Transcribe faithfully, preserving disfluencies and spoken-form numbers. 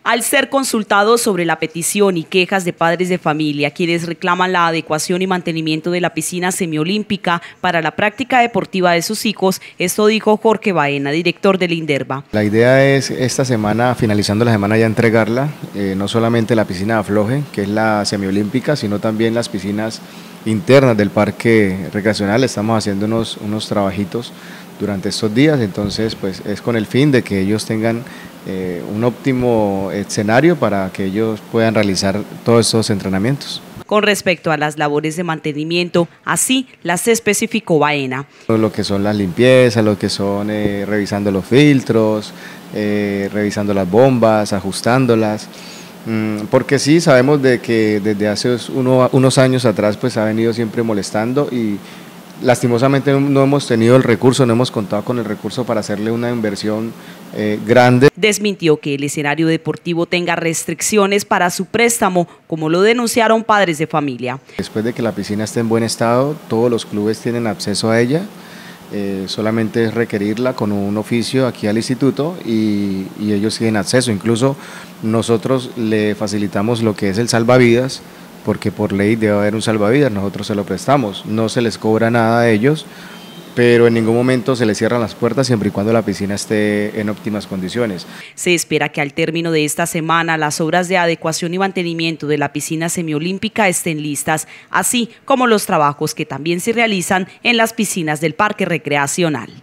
Al ser consultados sobre la petición y quejas de padres de familia, quienes reclaman la adecuación y mantenimiento de la piscina semiolímpica para la práctica deportiva de sus hijos, esto dijo Jorge Baena, director del INDERVA. La idea es esta semana, finalizando la semana, ya entregarla, eh, no solamente la piscina de Afloje, que es la semiolímpica, sino también las piscinas internas del parque recreacional. Estamos haciendo unos, unos trabajitos durante estos días, entonces pues es con el fin de que ellos tengan eh, un óptimo escenario para que ellos puedan realizar todos estos entrenamientos. Con respecto a las labores de mantenimiento, así las especificó Baena. Lo que son las limpiezas, lo que son eh, revisando los filtros, eh, revisando las bombas, ajustándolas, mm, porque sí sabemos de que desde hace uno, unos años atrás pues ha venido siempre molestando y lastimosamente no hemos tenido el recurso, no hemos contado con el recurso para hacerle una inversión eh, grande. Desmintió que el escenario deportivo tenga restricciones para su préstamo, como lo denunciaron padres de familia. Después de que la piscina esté en buen estado, todos los clubes tienen acceso a ella, eh, solamente es requerirla con un oficio aquí al instituto y, y ellos tienen acceso. Incluso nosotros le facilitamos lo que es el salvavidas, porque por ley debe haber un salvavidas, nosotros se lo prestamos, no se les cobra nada a ellos, pero en ningún momento se les cierran las puertas siempre y cuando la piscina esté en óptimas condiciones. Se espera que al término de esta semana las obras de adecuación y mantenimiento de la piscina semiolímpica estén listas, así como los trabajos que también se realizan en las piscinas del parque recreacional.